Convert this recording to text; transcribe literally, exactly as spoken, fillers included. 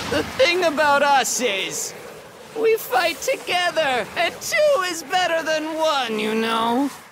The thing about us is, we fight together, and two is better than one, you know?